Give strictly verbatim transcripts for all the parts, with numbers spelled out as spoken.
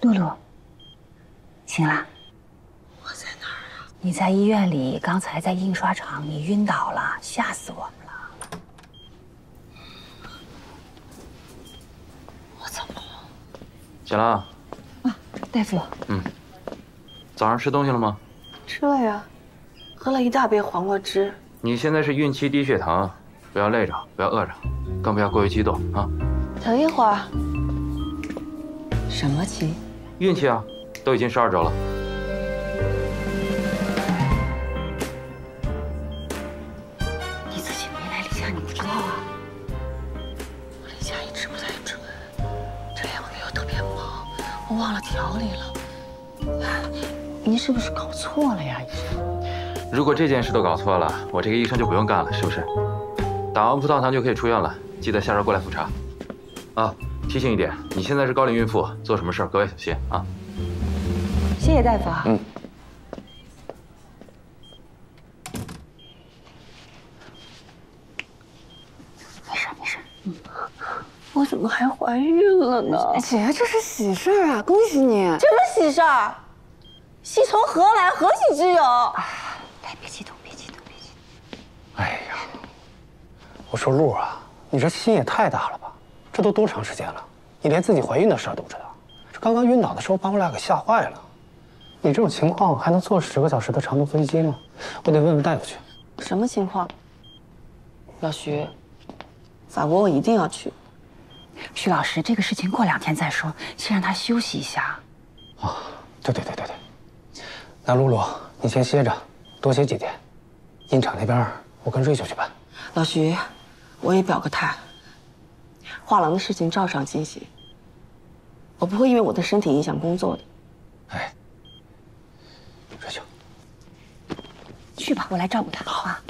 露露，醒啦？ 我在哪儿啊？ 你在医院里，刚才在印刷厂你晕倒了，吓死我们了。 我怎么了？ 醒了。 啊，大夫。 嗯。早上吃东西了吗？ 吃了呀，喝了一大杯黄瓜汁。 你现在是孕期低血糖，不要累着，不要饿着，更不要过于激动啊。 等一会儿。什么期？ 孕期啊，都已经十二周了。 你自己没来例假，你不知道啊？ 我例假一直不太准，这两个月又特别忙，我忘了调理了。您是不是搞错了呀，医生？ 如果这件事都搞错了，我这个医生就不用干了，是不是？打完葡萄糖就可以出院了，记得下周过来复查。啊，提醒一点，你现在是高龄孕妇，做什么事儿格外小心啊。 谢谢大夫啊。 嗯。 没事没事。嗯。 我怎么还怀孕了呢？ 姐，这是喜事儿啊，恭喜你！ 什么喜事儿？喜从何来？何喜之有？ 啊，来，别激动，别激动，别激动。 哎呀，我说露啊，你这心也太大了吧？这都多长时间了，你连自己怀孕的事儿都不知道？这刚刚晕倒的时候把我俩给吓坏了。你这种情况还能坐十个小时的长途飞机吗？我得问问大夫去。 什么情况？老徐，法国我一定要去。 徐老师，这个事情过两天再说，先让他休息一下。 啊，对对对对对。那露露，你先歇着，多歇几天。印厂那边我跟瑞秋去办。 老徐，我也表个态，画廊的事情照常进行，我不会因为我的身体影响工作的。 哎，瑞秋， 去吧，我来照顾他。好啊。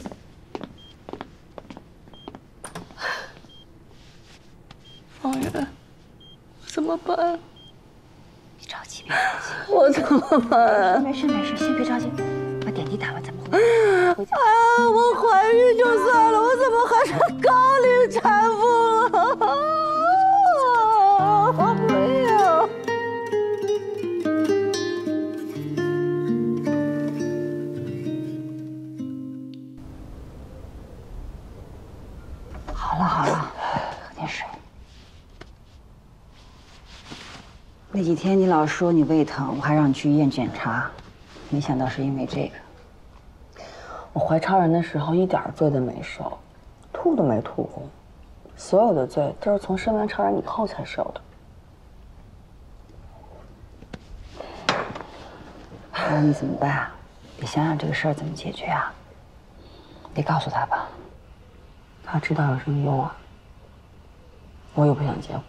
方圆，怎么办？ 别着急，别着急。 我怎么办？ 没事没事，先别着急，把点滴打完，咱们回家。回家。 啊，我怀孕就算了，我怎么还是高龄产妇了？我不要。 好了好了，喝点水。那几天你老说你胃疼，我还让你去医院检查，没想到是因为这个。 我怀超人的时候一点罪都没受，吐都没吐过，所有的罪都是从生完超人以后才受的。 那你怎么办啊？得想想这个事儿怎么解决啊。得告诉他吧。 他知道有什么用啊？我又不想结婚。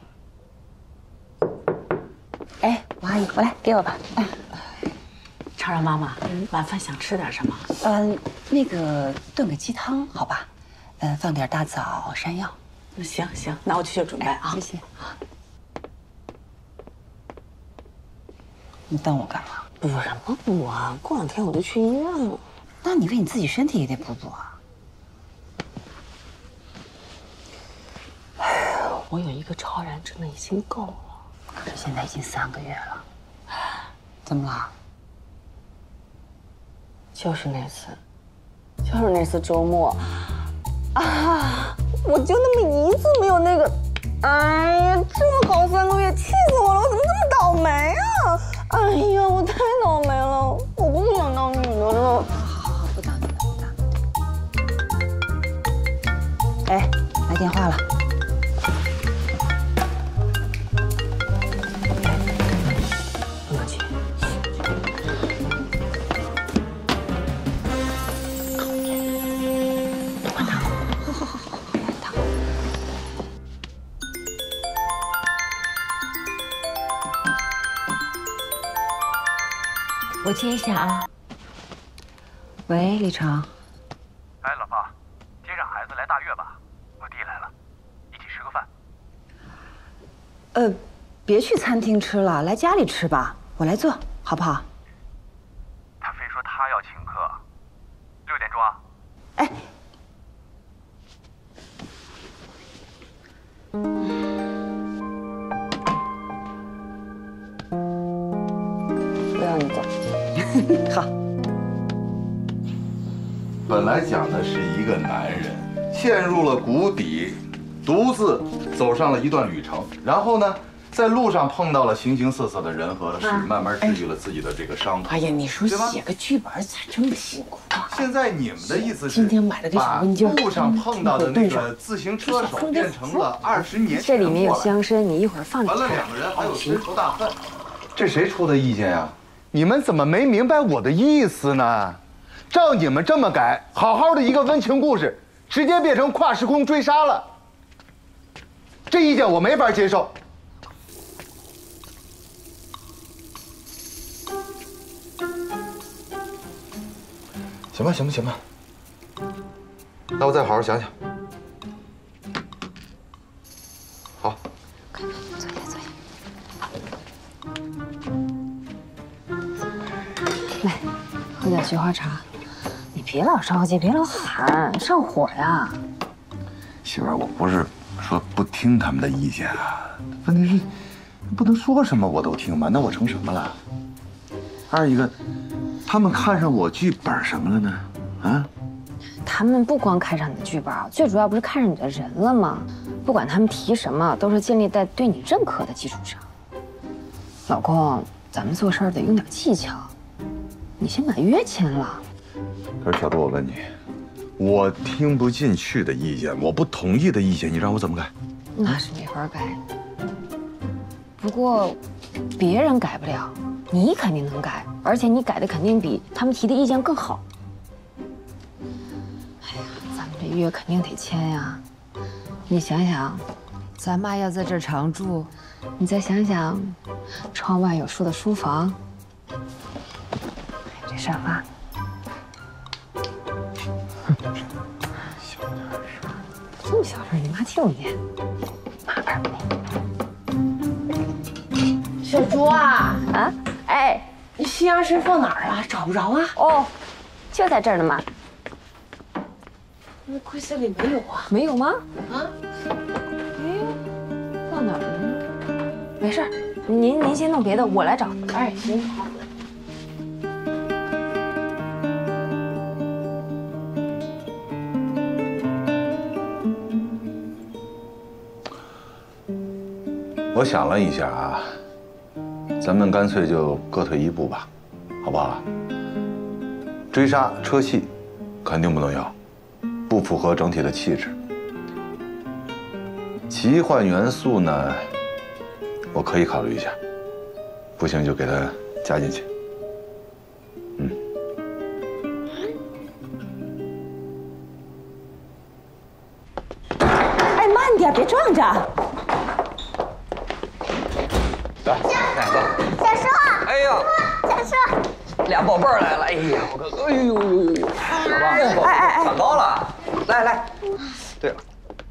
哎，王阿姨，我来，给我吧。哎， 超然妈妈，晚饭想吃点什么？ 嗯，那个炖个鸡汤，好吧？嗯，放点大枣、山药。 行行，那我去准备啊。 谢谢。你等我干嘛？ 补什么补啊？过两天我就去医院了。 那你为你自己身体也得补补啊。 我有一个超然真的已经够了。 可是现在已经三个月了，怎么了？ 就是那次，就是那次周末，啊，我就那么一次没有那个，哎呀，这么好三个月，气死我了！我怎么这么倒霉啊？哎呀，我太倒霉了，我不想当女的了。 好好好，不当女的，不当女的。哎，来电话了。我接一下啊。喂，李成。 哎，老婆，接上孩子来大悦吧，我弟来了，一起吃个饭。 呃，别去餐厅吃了，来家里吃吧，我来做，好不好？ 他非说他要请客，六点钟啊。 哎。 走你走。好。 本来讲的是一个男人陷入了谷底，独自走上了一段旅程，然后呢，在路上碰到了形形色色的人和事，慢慢治愈了自己的这个伤痛。 哎呀，你说写个剧本咋这么辛苦啊？ 现在你们的意思是， 今天买的这小问劲儿， 路上碰到的那个自行车手变成了二十年前这里面有香参，你一会儿放里。 完了，两个人还有深仇大恨。这谁出的意见呀？你们怎么没明白我的意思呢？照你们这么改，好好的一个温情故事，直接变成跨时空追杀了。这意见我没法接受。行吧，行吧，行吧，那我再好好想想。好， 坐下，坐下。来，喝点菊花茶。你别老着急，别老喊，上火呀。 媳妇儿，我不是说不听他们的意见啊，问题是不能说什么我都听吧，那我成什么了？二一个，他们看上我剧本什么了呢？啊？ 他们不光看上你的剧本，最主要不是看上你的人了吗？不管他们提什么，都是建立在对你认可的基础上。老公，咱们做事儿得用点技巧。你先把约签了。 可是小杜，我问你，我听不进去的意见，我不同意的意见，你让我怎么改？ 那是没法改。不过，别人改不了，你肯定能改，而且你改的肯定比他们提的意见更好。哎呀，咱们这约肯定得签呀。你想想，咱妈要在这儿常住，你再想想，窗外有树的书房，这沙发。这么小声，你妈听不见。妈耳朵。 小朱啊啊，哎， 你西洋参放哪儿了？找不着啊？ 哦，就在这儿呢嘛。 那柜子里没有啊？ 没有吗？ 啊？ 哎，放哪儿了呢？没事儿，您您先弄别的，我来找。 哎，行好。 我想了一下啊，咱们干脆就各退一步吧，好不好？追杀车戏肯定不能要，不符合整体的气质。奇幻元素呢，我可以考虑一下，不行就给它加进去。嗯。 哎，慢点，别撞着。 来，来坐。 小叔， 哎呀， 小叔， 俩宝贝儿来了。哎呀，我看，哎呦呦呦呦，老爸，哎哎哎，长高了。来来，对了，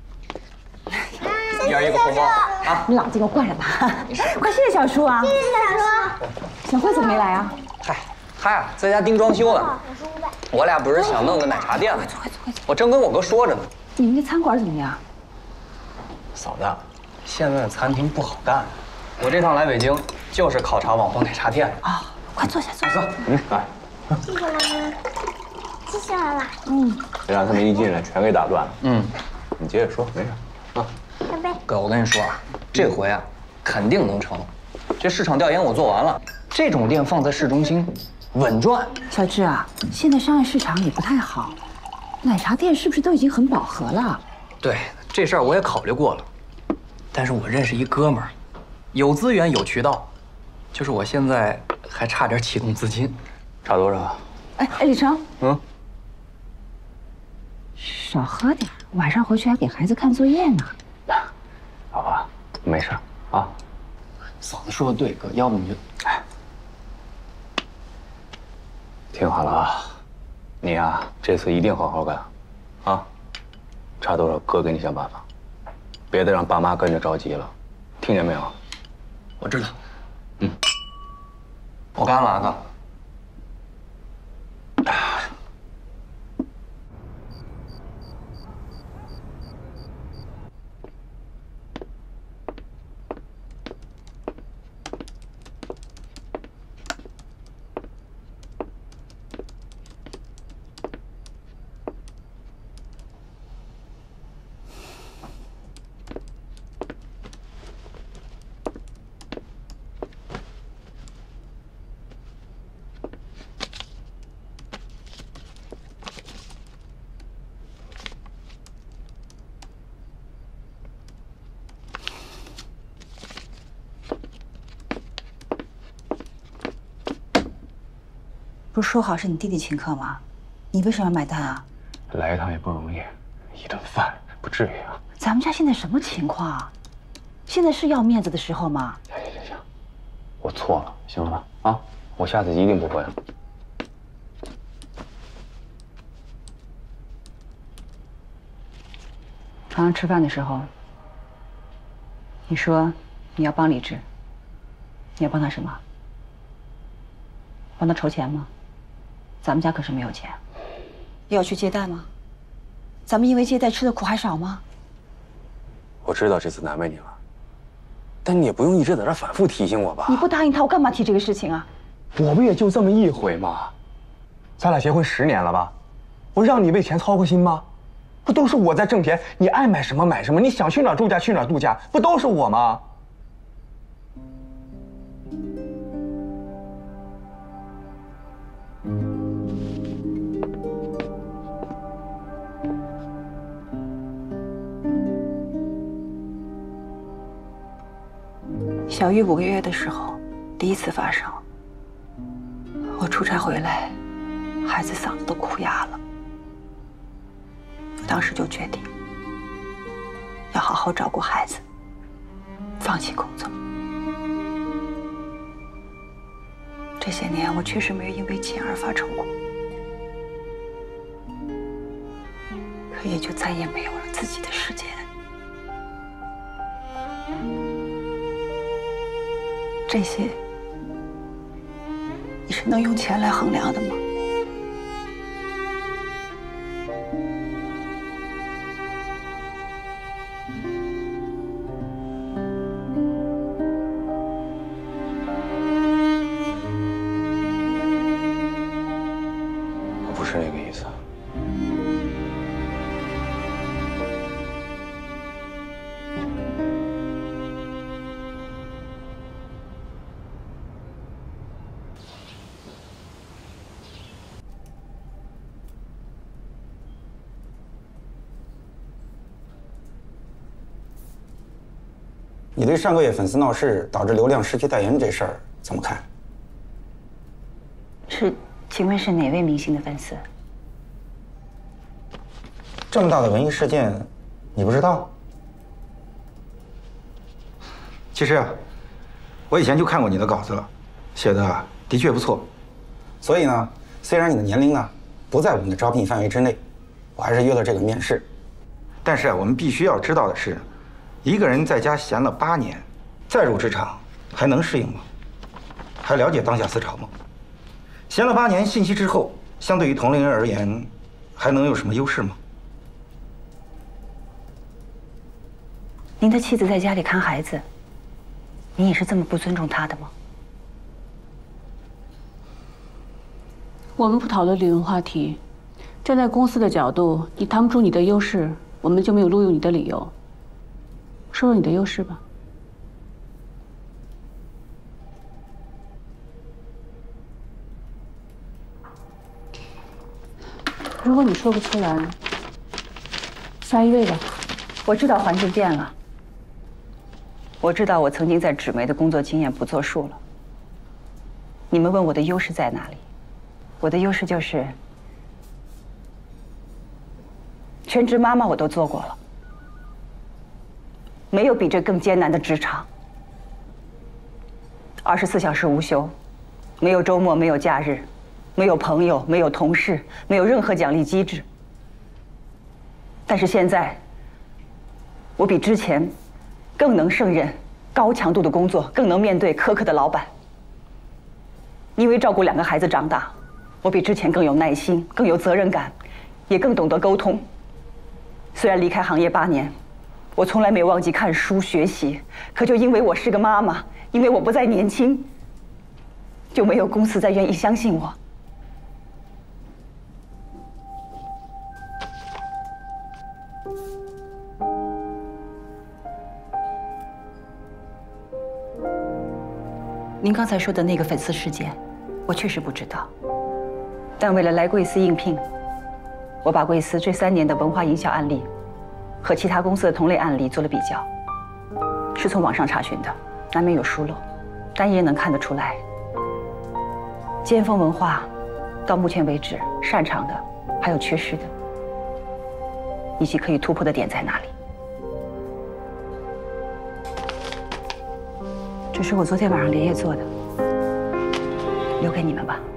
一人一个红包啊！ 你老这个惯着他，快谢谢小叔啊！ 谢谢小叔。 小慧怎么没来啊？ 嗨，他呀在家盯装修呢。我俩不是想弄个奶茶店吗？我正跟我哥说着呢。 你们这餐馆怎么样？ 嫂子，现在餐厅不好干。我这趟来北京就是考察网红奶茶店啊！快坐下，坐下。 嗯，来。 谢谢妈妈，谢谢妈妈。 嗯，别让他们一进来全给打断了。嗯，你接着说，没事。啊， 干杯。 哥，我跟你说啊，这回啊肯定能成。这市场调研我做完了，这种店放在市中心，稳赚。 小志啊，现在商业市场也不太好，奶茶店是不是都已经很饱和了？ 对，这事儿我也考虑过了，但是我认识一哥们儿。有资源有渠道，就是我现在还差点启动资金，差多少？ 哎哎，李成， 嗯， 少喝点，晚上回去还给孩子看作业呢。 老婆，没事啊。嫂子说的对，哥，要不你就哎，听好了啊，你呀这次一定好好干，啊，差多少哥给你想办法，别再让爸妈跟着着急了，听见没有？我知道，嗯，我干了啊，哥。 不是说好是你弟弟请客吗？你为什么要买单啊？ 来一趟也不容易，一顿饭不至于啊。 咱们家现在什么情况啊？现在是要面子的时候吗？ 行行行行，我错了，行了吧？啊，我下次一定不会了。 早上吃饭的时候，你说你要帮李志，你要帮他什么？帮他筹钱吗？咱们家可是没有钱。又要去借贷吗？咱们因为借贷吃的苦还少吗？ 我知道这次难为你了，但你也不用一直在这反复提醒我吧？ 你不答应他，我干嘛提这个事情啊？ 我不也就这么一回吗？咱俩结婚十年了吧？我让你为钱操过心吗？不都是我在挣钱，你爱买什么买什么，你想去哪儿度假去哪儿度假，不都是我吗？ 小玉五个月的时候，第一次发生。我出差回来，孩子嗓子都哭哑了。我当时就决定，要好好照顾孩子，放弃工作。这些年，我确实没有因为钱而发愁过，可也就再也没有了自己的时间。这些，你是能用钱来衡量的吗？ 我不是那个意思。 你对上个月粉丝闹事导致流量失去代言这事儿怎么看？ 是，请问是哪位明星的粉丝？ 这么大的文艺事件，你不知道？其实啊，我以前就看过你的稿子了，写的的确不错。所以呢，虽然你的年龄呢不在我们的招聘范围之内，我还是约了这个面试。但是啊，我们必须要知道的是，一个人在家闲了八年，再入职场还能适应吗？还了解当下思潮吗？闲了八年信息之后，相对于同龄人而言，还能有什么优势吗？ 您的妻子在家里看孩子，你也是这么不尊重她的吗？ 我们不讨论理论话题，站在公司的角度，你谈不出你的优势，我们就没有录用你的理由。说说你的优势吧。如果你说不出来，下一位吧。 我知道环境变了，我知道我曾经在纸媒的工作经验不作数了。你们问我的优势在哪里？我的优势就是，全职妈妈我都做过了，没有比这更艰难的职场。二十四小时无休，没有周末，没有假日，没有朋友，没有同事，没有任何奖励机制。但是现在，我比之前更能胜任高强度的工作，更能面对苛刻的老板。因为照顾两个孩子长大，我比之前更有耐心，更有责任感，也更懂得沟通。虽然离开行业八年，我从来没有忘记看书学习，可就因为我是个妈妈，因为我不再年轻，就没有公司再愿意相信我。您刚才说的那个粉丝事件，我确实不知道。但为了来贵司应聘，我把贵司这三年的文化营销案例和其他公司的同类案例做了比较，是从网上查询的，难免有疏漏，但也能看得出来，尖峰文化到目前为止擅长的，还有缺失的，以及可以突破的点在哪里。这是我昨天晚上连夜做的，留给你们吧。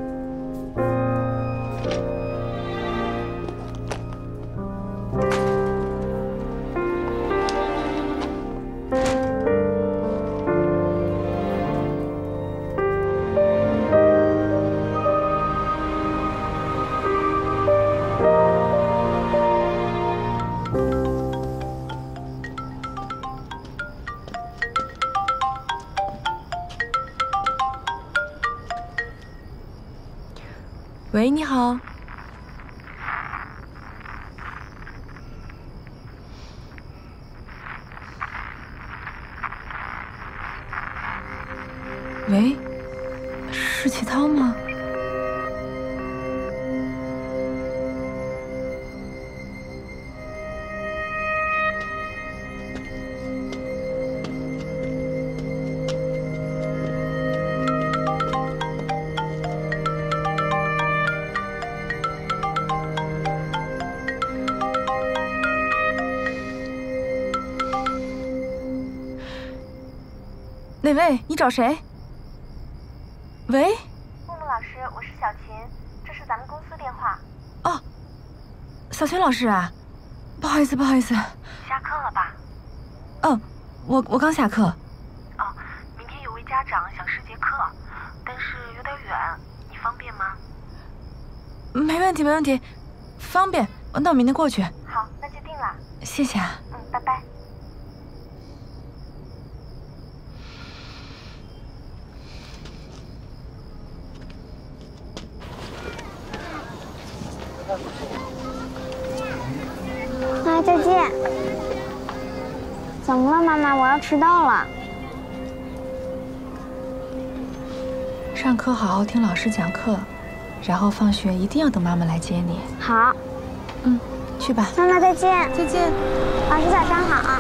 喂，你好。喂，是齐涛吗？哪位？你找谁？喂， 木木老师，我是小琴，这是咱们公司电话。 哦，小琴老师啊，不好意思，不好意思。 下课了吧？ 嗯，我我刚下课。 哦，明天有位家长想试节课，但是有点远，你方便吗？ 没问题，没问题，方便。那我明天过去。 好，那就定了。 谢谢啊。 嗯，拜拜。 妈，再见。怎么了，妈妈？我要迟到了。 上课好好听老师讲课，然后放学一定要等妈妈来接你。 好。 嗯，去吧。 妈妈再见。 再见。 老师早上好。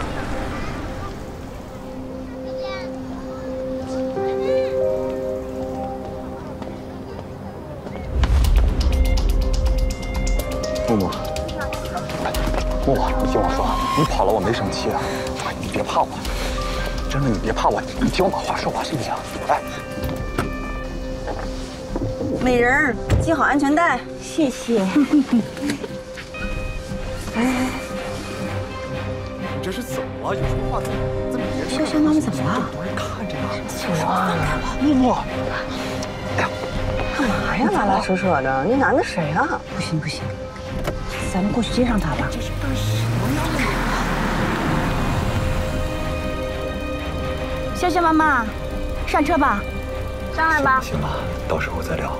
木木，木木，你听我说，你跑了我没生气啊，你别怕我，真的你别怕我，你听我把话说完行不行？哎， 美人儿，系好安全带，谢谢。哎， 你这是怎么了？有什么话怎么这么别潇潇妈妈怎么了？ 这么多人看着呢。 我， 木木， 哎呀，干嘛呀？拉拉扯扯的，你拦着谁啊？ 不行不行。 咱们过去接上他吧。 潇潇妈妈，上车吧。 上来吧。 行了，到时候再聊。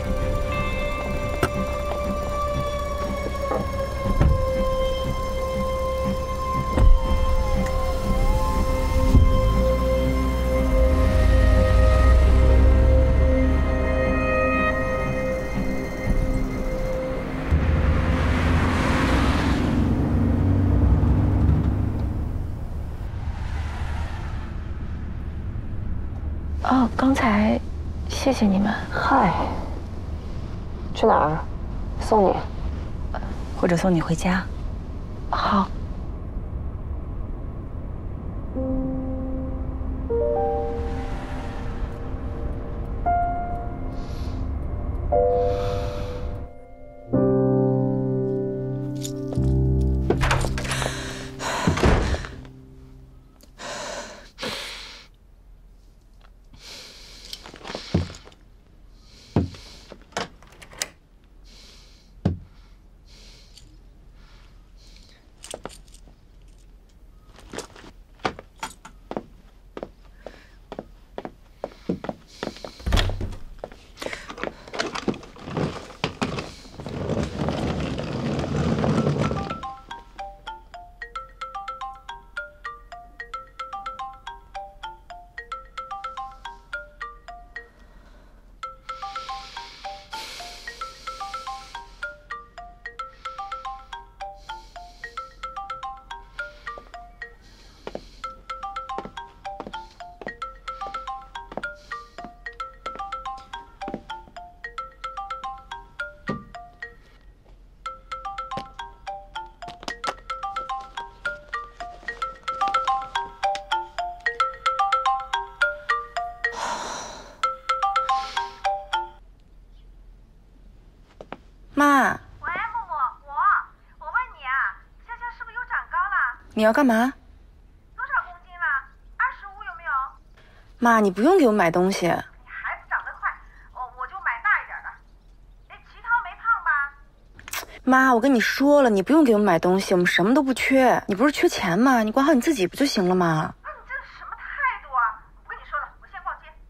哦，刚才谢谢你们。 嗨，去哪儿？送你， 或者送你回家。 好。 妈。 喂，木木，我我问你啊，夏夏是不是又长高了？ 你要干嘛？ 多少公斤了？二十五有没有？ 妈，你不用给我买东西。 你孩子长得快，我我就买大一点的。哎，齐涛没胖吧？ 妈，我跟你说了，你不用给我们买东西，我们什么都不缺。你不是缺钱吗？你管好你自己不就行了吗？ 那你这是什么态度啊？我不跟你说了，我先逛街。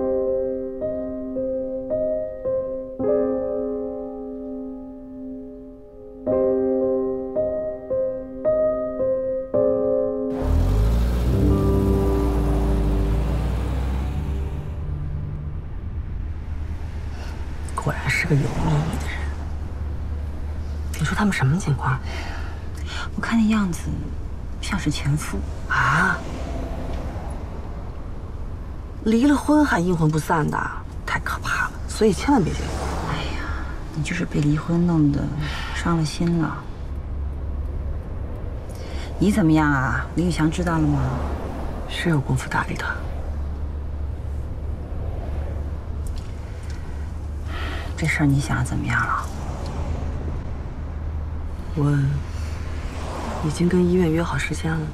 果然是个有秘密的人。你说他们什么情况？ 我看那样子，像是前夫啊！离了婚还阴魂不散的，太可怕了。所以千万别结婚。 哎呀，你就是被离婚弄得伤了心了。你怎么样啊？林宇翔知道了吗？ 是有功夫搭理他。 这事儿你想怎么样了？ 我已经跟医院约好时间了。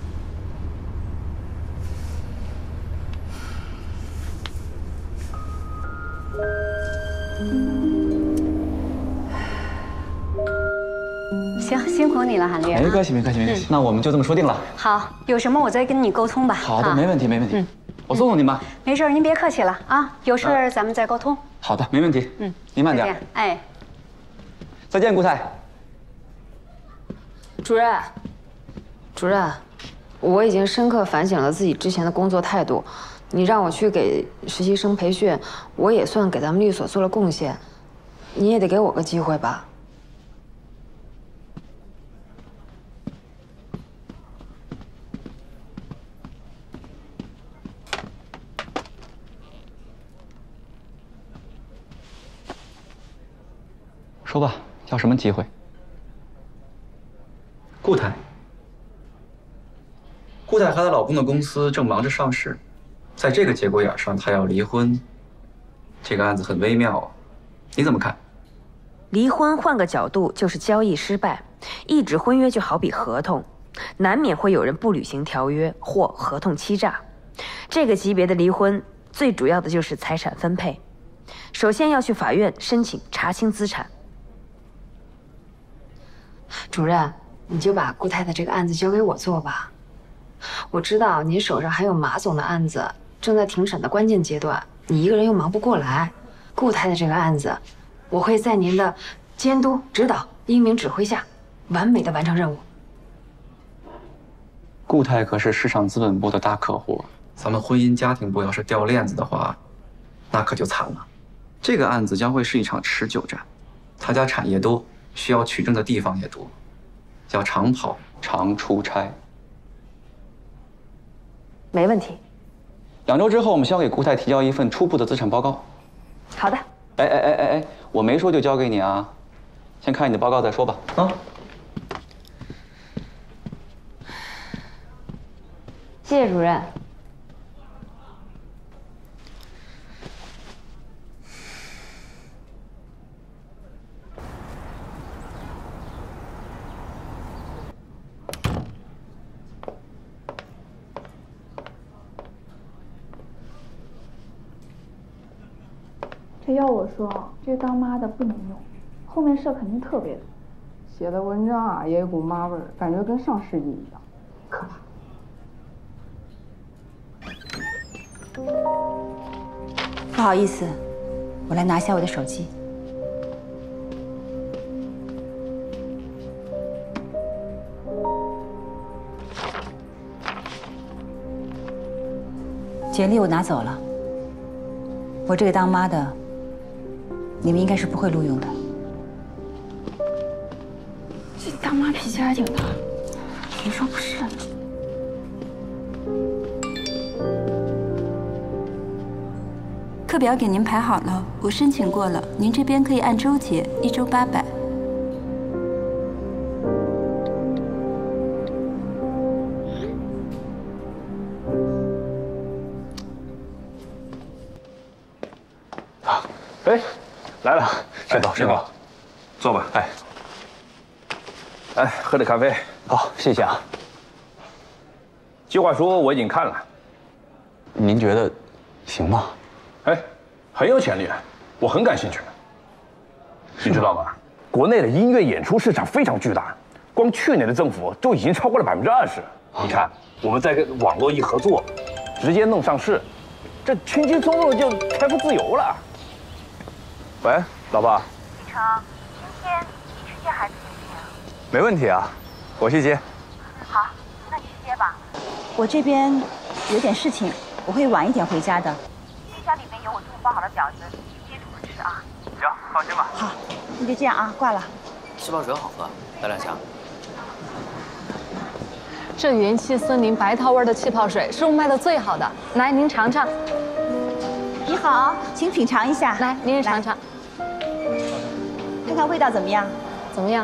行，辛苦你了，韩烈。 没关系，没关系，没关系。那我们就这么说定了。 好，有什么我再跟你沟通吧。 好的，没问题，没问题。嗯，我送送您吧。 没事，您别客气了啊。有事儿咱们再沟通。 好的，没问题。嗯，您慢点。 哎， 再见，顾太。 主任，主任，我已经深刻反省了自己之前的工作态度。你让我去给实习生培训，我也算给咱们律所做了贡献。你也得给我个机会吧。 说吧，要什么机会？顾太，顾太和她老公的公司正忙着上市，在这个节骨眼上，她要离婚，这个案子很微妙啊，你怎么看？ 离婚换个角度就是交易失败，一纸婚约就好比合同，难免会有人不履行条约或合同欺诈。这个级别的离婚，最主要的就是财产分配，首先要去法院申请查清资产。 主任，你就把顾太太这个案子交给我做吧。我知道您手上还有马总的案子，正在庭审的关键阶段，你一个人又忙不过来。顾太太这个案子，我会在您的监督、指导、英明指挥下，完美的完成任务。 顾太可是市场资本部的大客户，咱们婚姻家庭部要是掉链子的话，那可就惨了。这个案子将会是一场持久战，他家产业多，需要取证的地方也多，要常跑常出差。 没问题。 两周之后，我们需要给顾太提交一份初步的资产报告。 好的。 哎哎哎哎哎，我没说就交给你啊，先看你的报告再说吧。啊。 谢谢主任。 这要我说，这当妈的不能用，后面事儿肯定特别多。 写的文章啊，也有股妈味儿，感觉跟上世纪一样，可怕。 不好意思，我来拿下我的手机。简历我拿走了。我这个当妈的，你们应该是不会录用的。 这大妈脾气还挺大，谁说不是呢？ 课表给您排好了，我申请过了，您这边可以按周结，一周八百。 啊，哎，来了，睡吧睡吧。 坐吧。 哎， 哎，喝点咖啡。 好，谢谢啊。 计划书我已经看了， 您觉得行吗？ 哎，很有潜力，我很感兴趣。你知道吗？国内的音乐演出市场非常巨大，光去年的增幅就已经超过了百分之二十。你看，我们再跟网络一合作，直接弄上市，这轻轻松松的就财富自由了。喂，老爸。 李成，今天你去接孩子行不行？ 没问题啊，我去接。 好，那你去接吧。 我这边有点事情，我会晚一点回家的。 冰箱里面有我中午包好的饺子，你接着我吃啊。 行，放心吧。 好，那就这样啊，挂了。 气泡水好喝，来两箱。 这元气森林白桃味的气泡水是我卖的最好的，来您尝尝。 你好，请品尝一下。 来，您也尝尝， 看看味道怎么样？ 怎么样？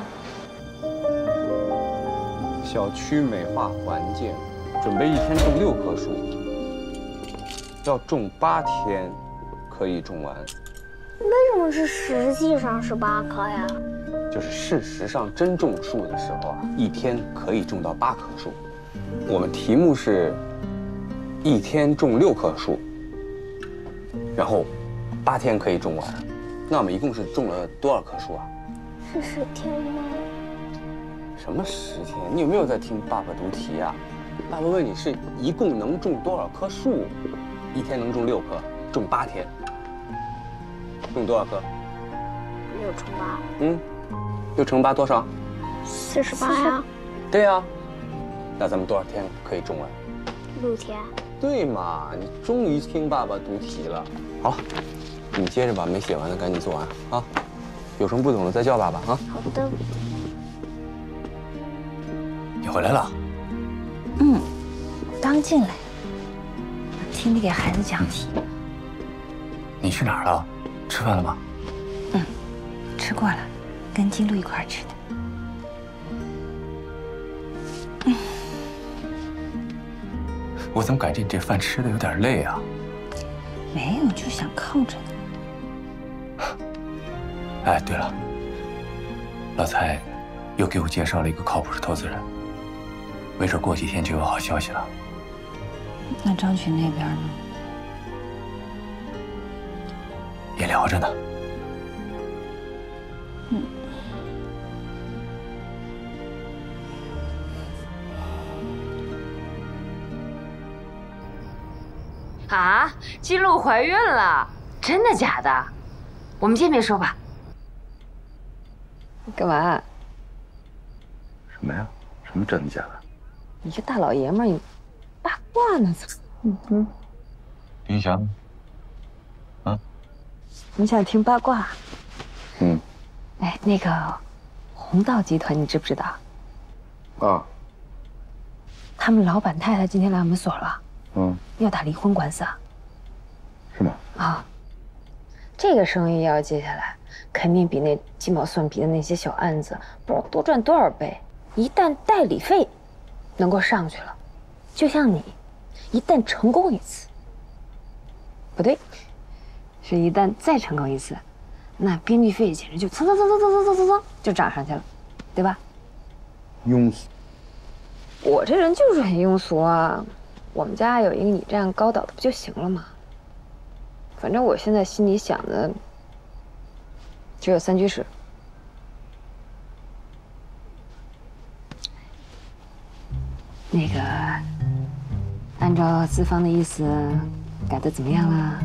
小区美化环境，准备一天种六棵树，要种八天，可以种完。 为什么是实际上是八棵呀？ 就是事实上真种树的时候啊，一天可以种到八棵树。我们题目是一天种六棵树，然后八天可以种完。那我们一共是种了多少棵树啊？ 是十天吗？ 什么十天？你有没有在听爸爸读题啊？爸爸问你是一共能种多少棵树？一天能种六棵，种八天，种多少棵？ 六乘八。 嗯，六乘八多少？ 四十八呀。 对呀、啊，那咱们多少天可以种完？ 六天。 对嘛，你终于听爸爸读题了。好，你接着把没写完的赶紧做完啊！有什么不懂的再叫爸爸啊。 好的。 你回来了？ 嗯，刚进来，听你给孩子讲题。 你去哪儿了？吃饭了吗？ 嗯，吃过了，跟金露一块儿吃的。嗯， 我怎么感觉你这饭吃的有点累啊？ 没有，就想靠着你。 哎，对了，老蔡又给我介绍了一个靠谱的投资人，没准过几天就有好消息了。 那张群那边呢？ 也聊着呢。 嗯。 啊，金露怀孕了，真的假的？我们见面说吧。干嘛？ 什么呀？什么真的假的？ 你个大老爷们儿，你八卦呢？嗯嗯。 林翔，啊？ 你想听八卦？ 嗯。 哎，那个弘道集团，你知不知道？ 啊。 他们老板太太今天来我们所了。 嗯。 要打离婚官司啊？ 是吗？ 啊，这个生意要接下来，肯定比那鸡毛蒜皮的那些小案子不知道多赚多少倍。一旦代理费能够上去了，就像你，一旦成功一次，不对，是一旦再成功一次，那编剧费简直就蹭蹭蹭蹭蹭蹭蹭蹭就涨上去了，对吧？ 庸俗。 我这人就是很庸俗啊。我们家有一个你这样高导的不就行了吗？反正我现在心里想的只有三居室。那个，按照资方的意思，改的怎么样了？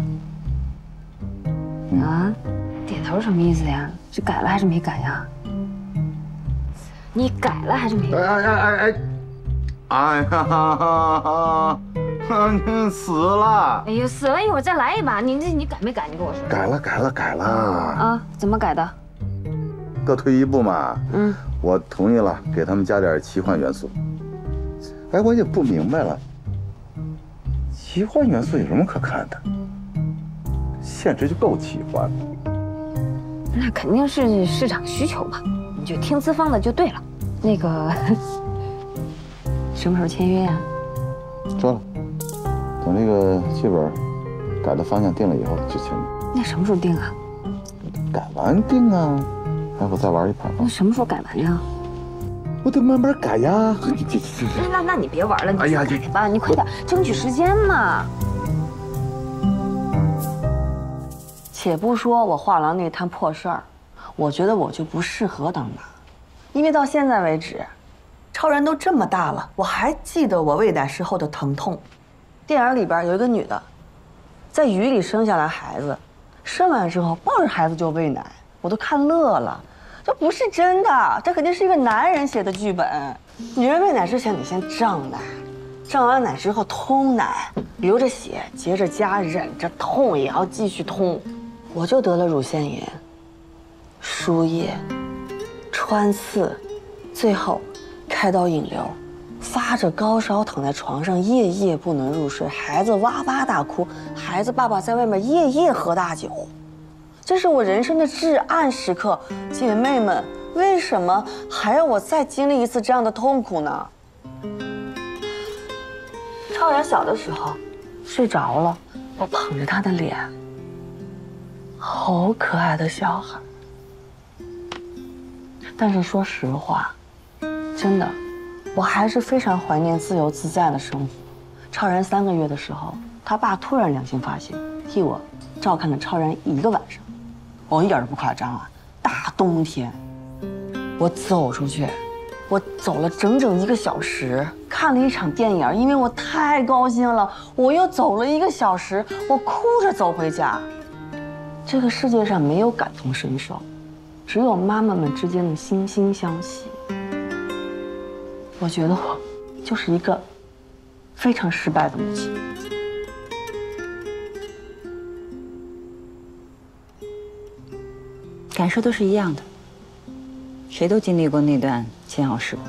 啊？点头什么意思呀？是改了还是没改呀？你改了还是没改？ 哎哎哎哎！哎呀，你死了！ 哎呦，死了！一会儿再来一把。你这你改没改？你跟我说。 改了，改了，改了。 啊？怎么改的？ 各退一步嘛。 嗯。 我同意了，给他们加点奇幻元素。哎，我也不明白了，奇幻元素有什么可看的？现实就够奇幻的。 那肯定是市场需求嘛，你就听资方的就对了。那个。什么时候签约呀？ 说了，等这个剧本改的方向定了以后就签约。 那什么时候定啊？ 改完定啊！ 要不再玩一盘吧？ 那什么时候改完呀？ 我得慢慢改呀。 那那你别玩了，你哎呀， 改吧，你快点争取时间嘛。 且不说我画廊那摊破事儿，我觉得我就不适合当妈，因为到现在为止，超人都这么大了，我还记得我喂奶时候的疼痛。电影里边有一个女的，在雨里生下来孩子，生完之后抱着孩子就喂奶，我都看乐了。这不是真的，这肯定是一个男人写的剧本。女人喂奶之前得先胀奶，胀完奶之后通奶，流着血，结着痂，忍着痛也要继续通。我就得了乳腺炎，输液、穿刺，最后开刀引流，发着高烧躺在床上，夜夜不能入睡，孩子哇哇大哭，孩子爸爸在外面夜夜喝大酒。这是我人生的至暗时刻，姐妹们，为什么还要我再经历一次这样的痛苦呢？超然小的时候睡着了，我捧着他的脸，好可爱的小孩。但是说实话，真的，我还是非常怀念自由自在的生活。超然三个月的时候，他爸突然良心发现，替我照看了超然一个晚上。我一点都不夸张啊！大冬天，我走出去，我走了整整一个小时，看了一场电影，因为我太高兴了，我又走了一个小时，我哭着走回家。这个世界上没有感同身受，只有妈妈们之间的惺惺相惜。我觉得我就是一个非常失败的母亲。 感受都是一样的，谁都经历过那段煎熬时光。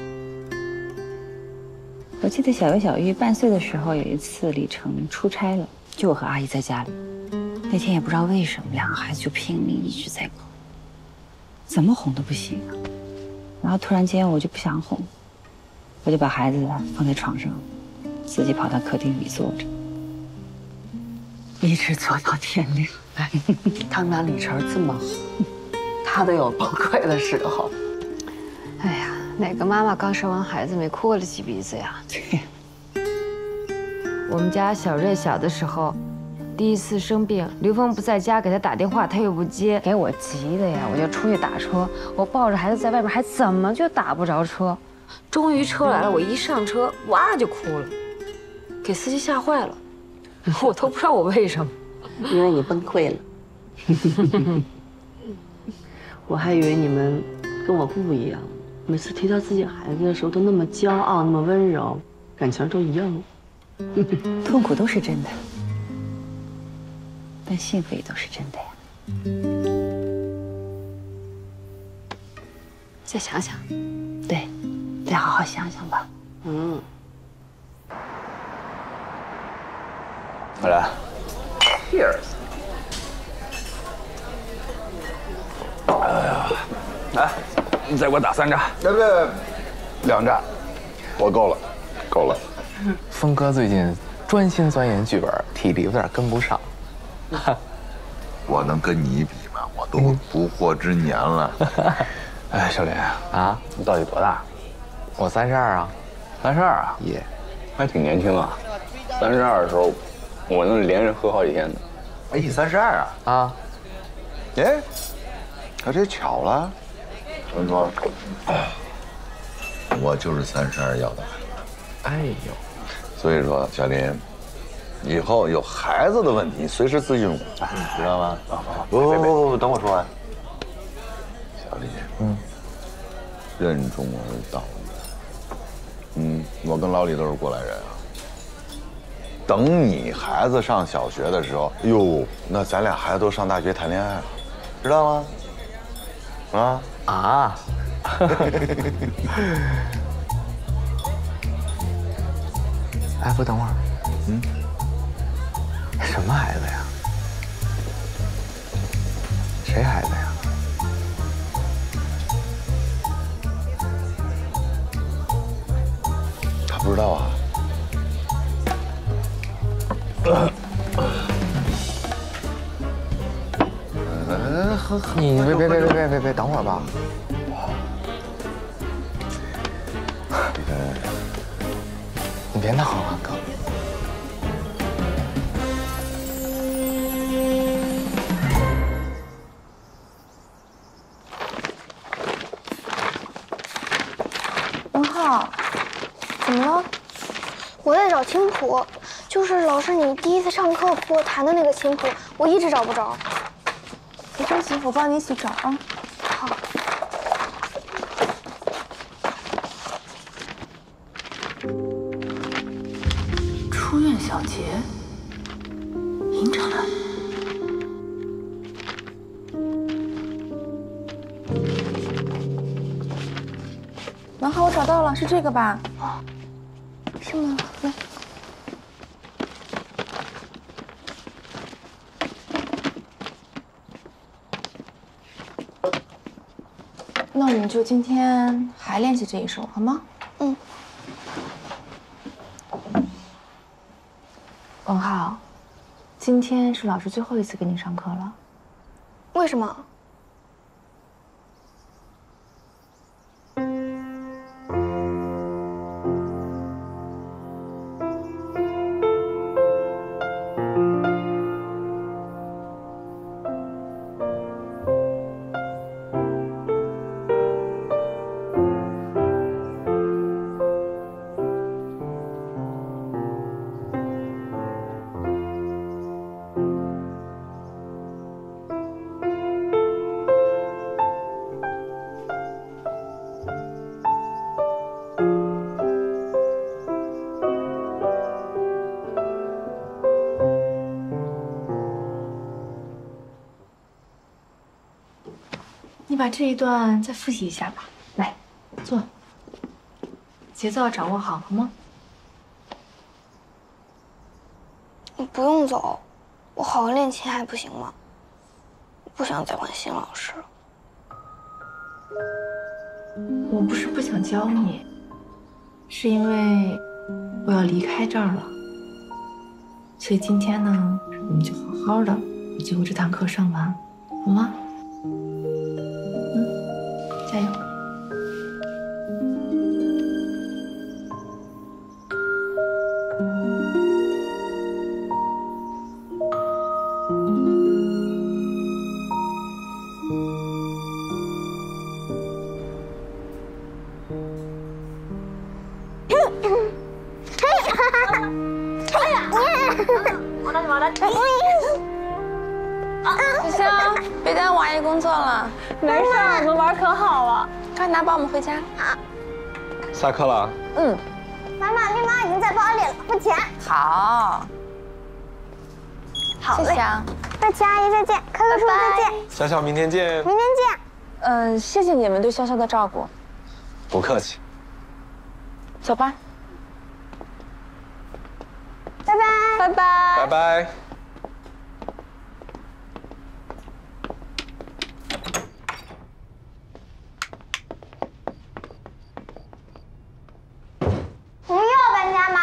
我记得小游小玉半岁的时候，有一次李成出差了，就我和阿姨在家里。那天也不知道为什么，两个孩子就拼命一直在哭，怎么哄都不行啊。然后突然间我就不想哄，我就把孩子放在床上，自己跑到客厅里坐着，一直坐到天亮。 哎，他们俩李成这么好，他都有崩溃的时候。 哎呀，哪个妈妈刚生完孩子没哭过了几鼻子呀？ 对。 我们家小瑞小的时候，第一次生病，刘峰不在家，给他打电话，他又不接，给我急的呀，我就出去打车。我抱着孩子在外边，还怎么就打不着车？终于车来了，我一上车，哇就哭了，给司机吓坏了。我都不知道我为什么。 因为你崩溃了。我还以为你们跟我不一样，每次提到自己孩子的时候都那么骄傲，那么温柔，感情都一样。 痛苦都是真的，但幸福也都是真的呀。 再想想， 对，再好好想想吧。 嗯。 来来。 Cheers！ 哎呀，来，你再给我打三扎。 别别，两扎，我够了，够了。 峰哥最近专心钻研剧本，体力有点跟不上。 我能跟你比吗？我都不惑之年了。 哎，小林啊，你到底多大？ 我三十二啊。 三十二啊？ 耶， 还挺年轻啊。三十二的时候。我能连着喝好几天呢。 哎，你三十二啊？ 啊， 哎，可这巧了。文峰，我就是三十二要的。 哎呦， 所以说，小林，以后有孩子的问题随时咨询我，知道吗？不不不不，等我说完。小林，嗯，任重而道远。嗯，我跟老李都是过来人啊。等你孩子上小学的时候，哟，那咱俩孩子都上大学谈恋爱了，知道吗？啊啊！哎，不，等会儿，嗯，什么孩子呀？谁孩子呀？ 他不知道啊。嗯， 喝喝。你别别别别别别别，等会儿吧。你别闹了，哥。 文浩，怎么了？我在找琴谱，就是老师你第一次上课给我弹的那个琴谱，我一直找不着。 别着急，我帮你一起找啊。 好。 出院小节，吟唱的。文浩，我找到了，是这个吧？ 哦，是吗？来。 那我们就今天还练习这一首，好吗？ 嗯。 文浩，今天是老师最后一次给你上课了。 为什么？ 你把这一段再复习一下吧。来，坐。节奏要掌握好，好吗？ 你不用走，我好好练琴还不行吗？我不想再管新老师了。 我不是不想教你，是因为我要离开这儿了。所以今天呢，我们就好好的把最后这堂课上完，好吗？加油！ 小香，别耽误阿姨工作了。没事，我们玩可好了。快拿包，我们回家。 下课了。 嗯。妈妈，密码已经在包里了，付钱。 好。 好嘞。 谢谢啊。 再见，阿姨再见，可可叔叔再见。 小小，明天见。 明天见。 嗯，谢谢你们对潇潇的照顾。 不客气。 走吧。 拜拜。 拜拜。 拜拜。 你们又要搬家吗？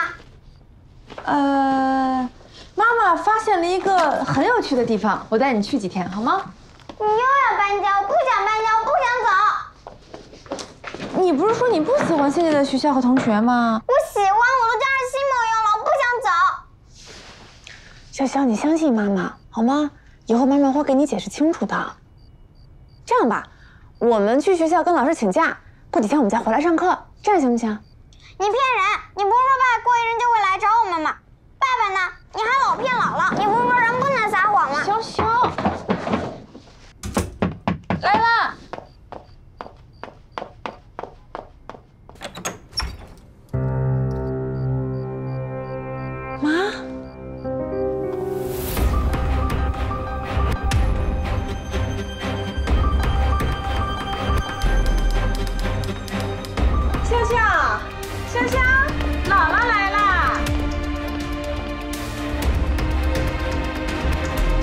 呃，妈妈发现了一个很有趣的地方，我带你去几天好吗？ 你又要搬家，我不想搬家，我不想走。 你不是说你不喜欢现在的学校和同学吗？ 我喜欢，我都交上新朋友了，我不想走。 潇潇，你相信妈妈好吗？以后妈妈会给你解释清楚的。这样吧，我们去学校跟老师请假，过几天我们再回来上课，这样行不行？ 你骗人！你不是说爸过一阵就会来找我们吗？爸爸呢？你还老骗姥姥！你不是说人不能撒谎吗？ 潇潇，来啦！妈。 潇潇，潇潇，姥姥来啦！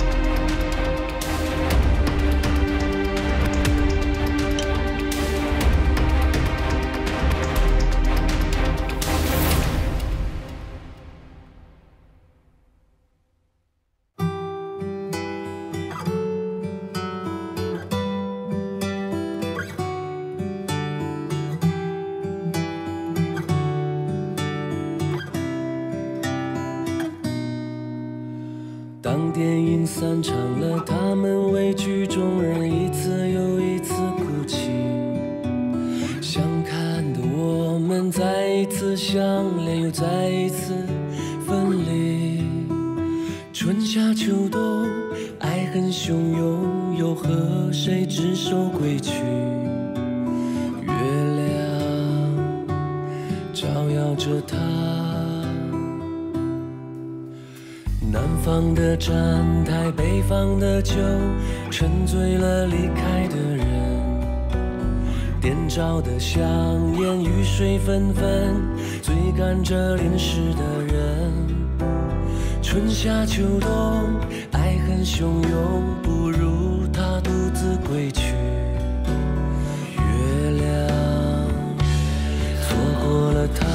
经散场了，他们为剧中人一次又一次哭泣。想看的我们再一次相恋，又再一次分离。春夏秋冬，爱恨汹涌，又和谁执手归去？月亮照耀着他。南方的站台，北方的酒，沉醉了离开的人。点着的香烟，雨水纷纷，追赶着淋湿的人。春夏秋冬，爱恨汹涌，不如他独自归去。月亮错过了他。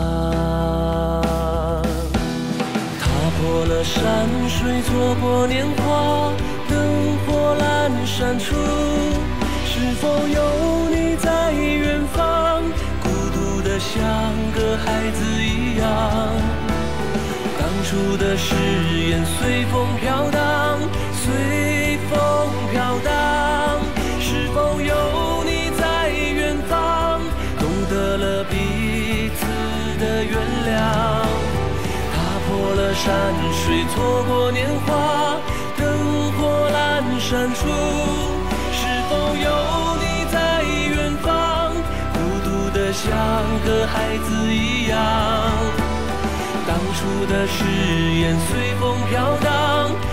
错了山水，错过年华，灯火阑珊处，是否有你在远方，孤独的像个孩子一样。当初的誓言随风飘荡，随风飘荡，是否有你在远方，懂得了彼此的原谅。错了山水，错过年华，灯火阑珊处，是否有你在远方，孤独的像个孩子一样。当初的誓言随风飘荡。